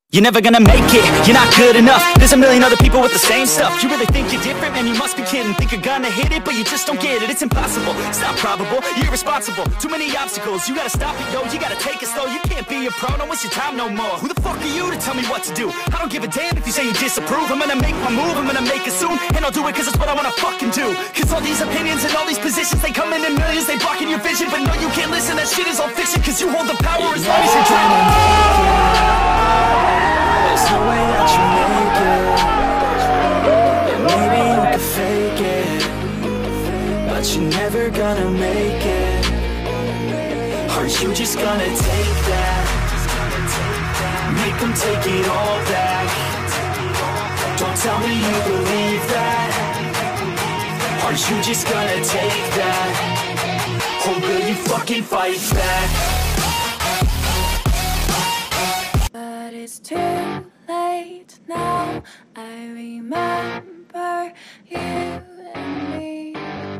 You're never gonna make it, you're not good enough. There's a million other people with the same stuff. You really think you're different? Man, you must be kidding. Think you're gonna hit it, but you just don't get it. It's impossible, it's not probable, you're irresponsible. Too many obstacles, you gotta stop it, yo. You gotta take it slow, you can't be a pro. Don't waste your time no more. Who the fuck are you to tell me what to do? I don't give a damn if you say you disapprove. I'm gonna make my move, I'm gonna make it soon. And I'll do it cause it's what I wanna fucking do. Cause all these opinions and all these positions, they come in millions, they blocking your vision. But no, you can't listen, that shit is all fiction. Cause you hold the power as long as you're dreaming. There's no way that you make it. And maybe you could fake it, but you're never gonna make it. Are you just gonna take that? Make them take it all back. Don't tell me you believe that. Are you just gonna take that? Or will you fucking fight back? But it's too late now. I remember you and me,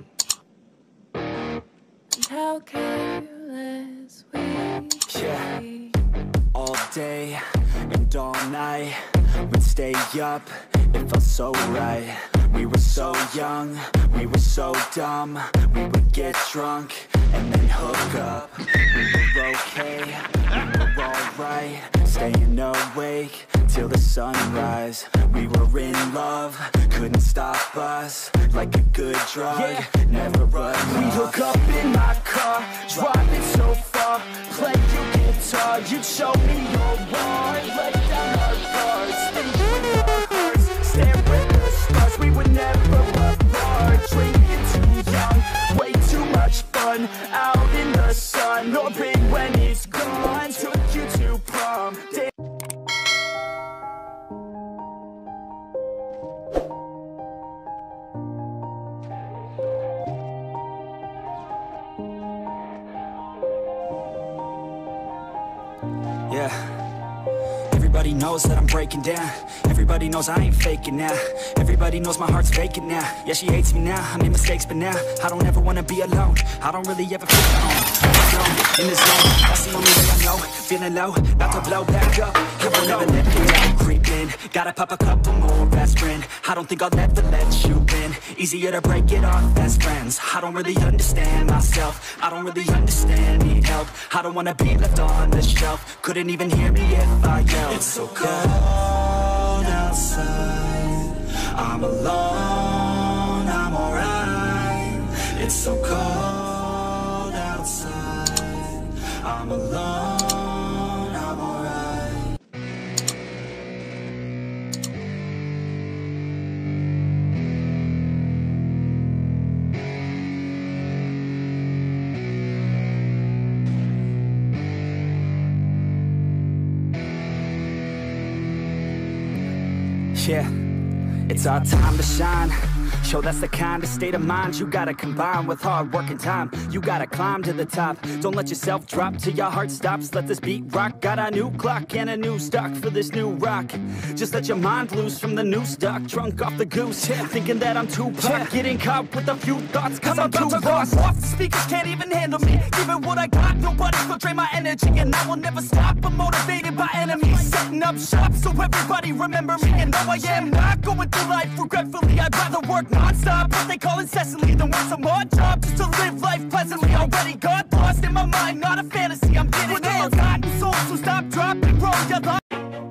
and how careless we Yeah. be. All day and all night, we'd stay up, it felt so right. We were so young, we were so dumb. We would get drunk and then hook up. We were okay, we were alright, staying awake till the sunrise. We were in love, couldn't stop us. Like a good drug, never run off. We hook up in my car, driving so far. Play your guitar, you'd show me your heart. Lay down our cards, think with our hearts. Stare at the stars, we would never apart. Drinking too young, way too much fun. Out in the sun, or big when it's gone. Took you to prom. Yeah. Everybody knows that I'm breaking down. Everybody knows I ain't faking now. Everybody knows my heart's vacant now. Yeah, she hates me now, I made mistakes, but now I don't ever wanna be alone. I don't really ever feel at home. In the zone, that's the only way I know. Feeling low, about to blow back up. I won't ever let it out, creep in. Gotta pop a couple more aspirin. I don't think I'll ever let you in. Easier to break it off best friends. I don't really understand myself, I don't really understand, need help. I don't wanna be left on the shelf. Couldn't even hear me if I yelled. It's so cold outside, I'm alone, I'm alright. It's so cold outside, I'm alone, I'm alright. Yeah, it's our time to shine. Show that's the kind of state of mind you gotta combine with hard work and time. You gotta climb to the top. Don't let yourself drop till your heart stops. Let this beat rock. Got a new clock and a new stock for this new rock. Just let your mind loose from the new stock. Drunk off the goose, yeah, thinking that I'm too pop. Getting caught with a few thoughts cause I'm too lost. Off the speakers can't even handle me. Giving what I got, nobody will drain my energy. And I will never stop, I'm motivated by enemies. Setting up shop so everybody remember me. And though I am not going through life regretfully, I'd rather work non-stop, what they call incessantly, than work some odd job just to live life pleasantly. Already got lost in my mind, not a fantasy. I'm getting it. I'm gotten soul, so stop, drop, and roll your life.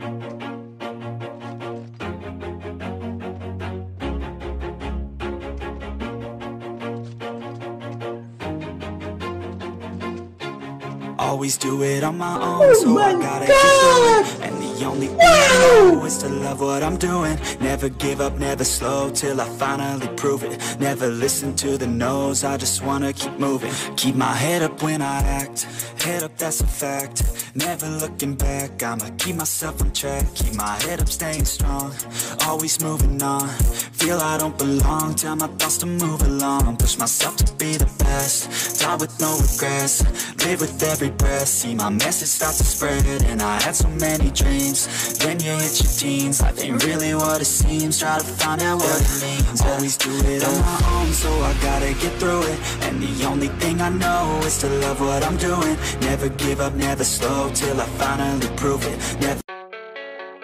Always do it on my own, so I gotta get through it. And the only thing I know is to love what I'm doing. Never give up, never slow, till I finally prove it. Never listen to the no's, I just wanna keep moving. Keep my head up when I act, head up, that's a fact. Never looking back, I'ma keep myself on track. Keep my head up, staying strong, always moving on. Feel I don't belong, tell my thoughts to move along. Push myself to be the best, die with no regrets. Live with every breath, see my message start to spread. And I had so many dreams, then you hit your teens. Life ain't really what it seems, try to find out what it means. Always do it on my own, so I gotta get through it. And the only thing I know is to love what I'm doing. Never give up, never slow, till I finally prove it. Never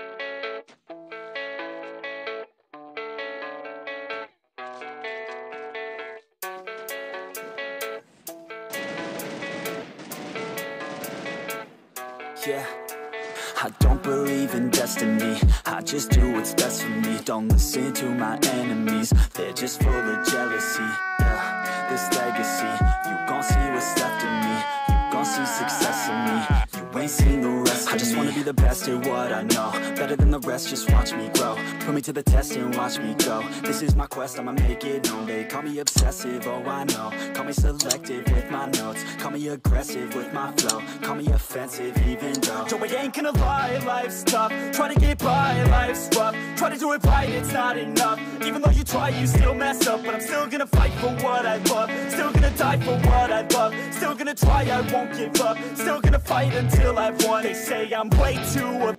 yeah. I don't believe in destiny, I just do what's best for me. Don't listen to my enemies, they're just full of jealousy, yeah. This legacy, you gon' see what's left of me. You gon' see success in me, you ain't seen the rest of me. I just wanna be the best at what I know, better than the rest, just watch me grow. Put me to the test and watch me go. This is my quest, I'ma make it known. They call me obsessive, oh I know. Call me selective with my notes, call me aggressive with my flow. Call me offensive even though Joe, I ain't gonna lie, life's tough. Try to get by, life's rough. Try to do it right, it's not enough. Even though you try, you still mess up. But I'm still gonna fight for what I love. Still gonna die for what I love. Still gonna try, I won't give up. Still gonna fight until I've won. They say I'm way too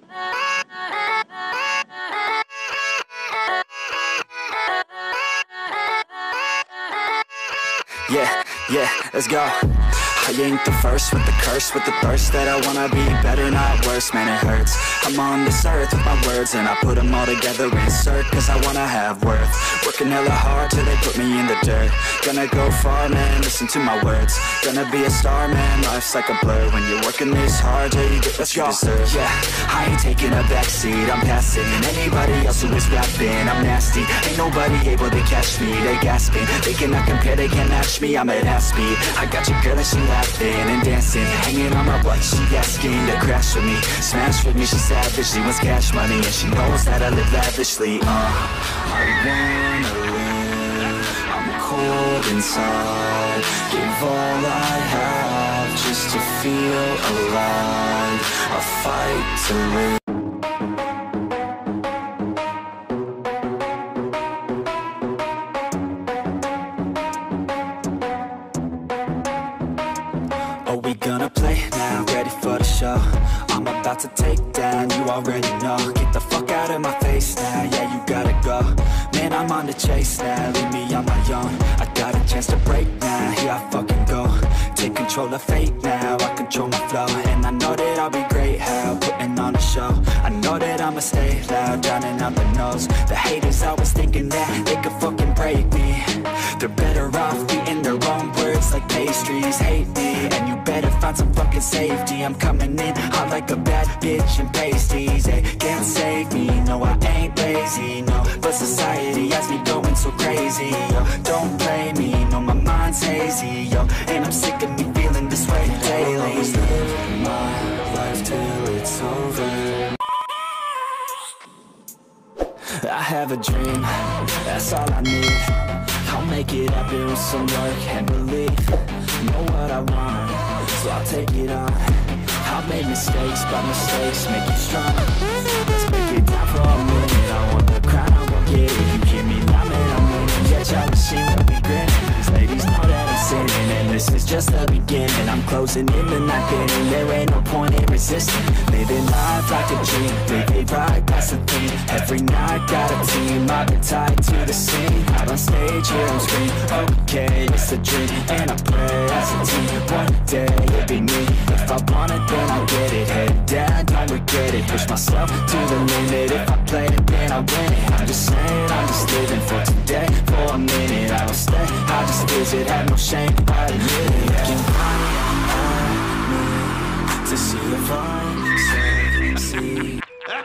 yeah, let's go. I ain't the first with the curse, with the thirst that I wanna be better, not worse, man it hurts. I'm on this earth with my words and I put them all together, insert, cause I wanna have worth. Working hella hard till they put me in the dirt. Gonna go far, man, listen to my words. Gonna be a star, man, life's like a blur. When you're working this hard till you get what you deserve. Yeah, I ain't taking a backseat, I'm passing anybody else who is rapping. I'm nasty, ain't nobody able to catch me. They gasping, they cannot compare, they can't match me. I'm at half speed, I got your girl and she laughing and dancing, hanging on my butt, she asking to crash with me, smash with me, she savage, she wants cash money, and she knows that I live lavishly. I wanna live, I'm cold inside, give all I have just to feel alive, I fight to live. I'm about to take down, you already know. Get the fuck out of my face now, yeah you gotta go. Man I'm on the chase now, leave me on my own. I got a chance to break now, here I fucking go. Take control of fate now, I control my flow. And I know that I'll be great, how, putting on a show. I know that I'ma stay loud, drowning out the nose. The haters always thinking that they could fucking break me. They're better off eating their own words like pastries. Hate me, and you better find some fucking safety. I'm coming in hot like a bad bitch in pasties. They can't save me, no I ain't lazy, no. But society has me going so crazy, yo. Don't blame me, no my mind's hazy, yo. And I'm sick of me feeling this way daily. I'll always live my life till it's over. I have a dream, that's all I need. I'll make it happen with some work and belief. Know what I want, so I'll take it on. I've made mistakes, but mistakes make you strong. Let's break it down for a minute. I want the crown, I won't get it. You hear me now, man, I'm winning. Yeah, y'all machine will be grinning. These ladies know that I'm sinning, and this is just the beginning. I'm closing in the night getting, there ain't no point in resisting. Living life like a dream, live it right, that's the thing. Every night got a team, I've been tied to the scene. Out on stage, here I'm screaming, okay, it's a dream. And I pray as a team, one day it'll be me. If I want it, then I'll get it. Head down, don't regret it. Push myself to the limit. If I play it, then I win it. I'm just saying, I'm just living for today. For a minute, I don't stay, I just visit. Have no shame, I admit it. You can find me to see if I succeed.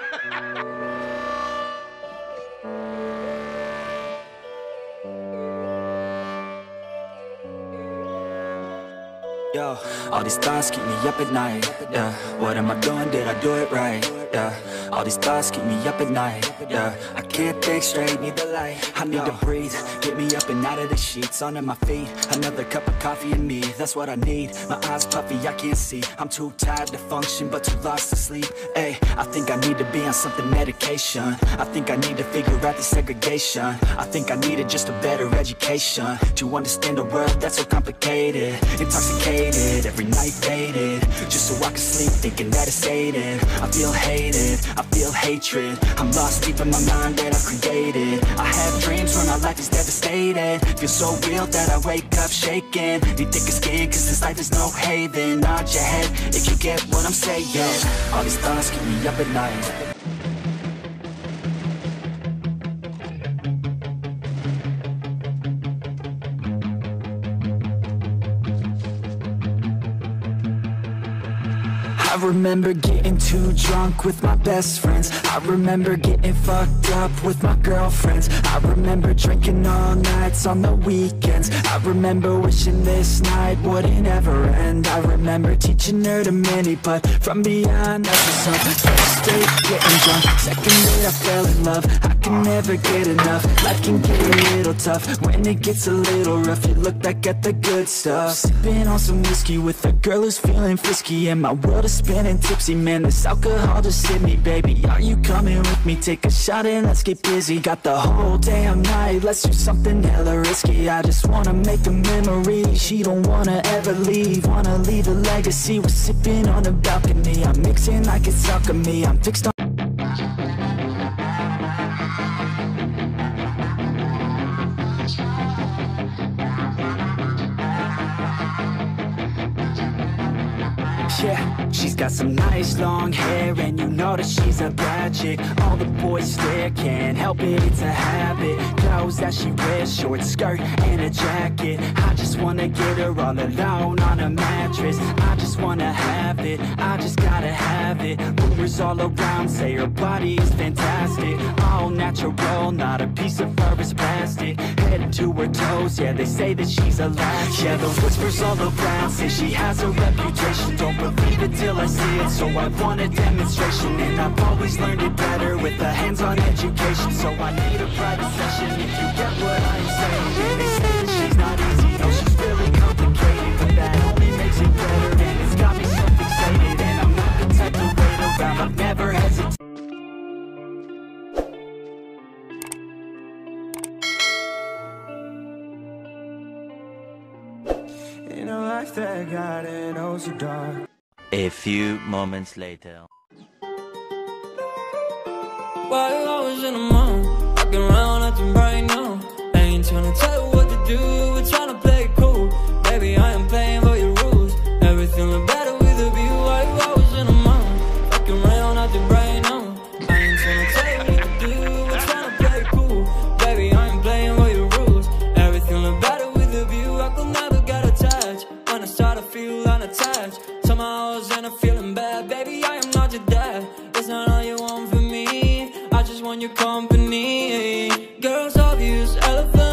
Yo, all these thoughts keep me up at night, yeah. What am I doing, did I do it right, yeah. All these thoughts keep me up at night, yeah. I can't think straight, need the light. I need to breathe, get me up and out of the sheets. Onto my feet, another cup of coffee in me. That's what I need, my eyes puffy, I can't see. I'm too tired to function, but too lost to sleep. Ay, I think I need to be on something medication. I think I need to figure out the segregation. I think I needed just a better education to understand a world that's so complicated. Intoxicated, every night faded, just so I can sleep thinking that it's hated. I feel hated, I feel hatred. I'm lost deep in my mind that I've created. I have dreams when my life is devastated. Feel so real that I wake up shaking. Need thicker skin cause this life is no haven. Nod your head if you get what I'm saying. All these thoughts keep me up at night. I remember getting too drunk with my best friends. I remember getting fucked up with my girlfriends. I remember drinking all nights on the weekends. I remember wishing this night wouldn't ever end. I remember teaching her to mini putt from behind the sun. First date getting drunk, second date I fell in love. I can never get enough. Life can get a little tough when it gets a little rough. You look back at the good stuff. Sipping on some whiskey with a girl who's feeling frisky, and my world is spinning tipsy. Man, this alcohol just hit me, baby. Are you coming with me? Take a shot and let's get busy. Got the whole damn night, let's do something hella risky. I just wanna make a memory. She don't wanna ever leave, wanna leave a legacy. We're sipping on the balcony. I'm mixing like it's alchemy. I'm fixed on. Yeah, she's got some nice long hair, and you know that she's a bad chick. All the boys stare, can't help it, it's a habit. Clothes that she wears, short skirt and a jacket. I just wanna get her all alone on a mattress. I just wanna have it, I just gotta have it. Rumors all around say her body is fantastic. All natural, not a piece of fur is plastic. Head to her toes, yeah, they say that she's a latch. Yeah, the whispers all around say she has a reputation. Don't believe it till I see it, so I want a demonstration. And I've always learned it better with a hands-on education. So I need a private session if you get what I'm saying. They say that she's not easy, no, she's really complicated, but that only makes it better. And it's got me so fixated, and I'm not the type to wait around. I've never hesitated. In a life that got it oh so dark. A few moments later. While I was in the mall, walking around acting bright now. I ain't tryna tell you what to do, we're tryna play it cool. Baby, I am playing by your rules. Everything look better with a view. While I was in the mall, walking around acting bright now. I ain't tryna tell you what to do, we're tryna play it cool. Baby, I am playing by your rules. Everything look better with a view. I could never get attached. When I start to feel unattached, somehow I was in a feeling bad. Baby, I am not your dad. That's not all you want from me. I just want your company. Girls obvious, elephant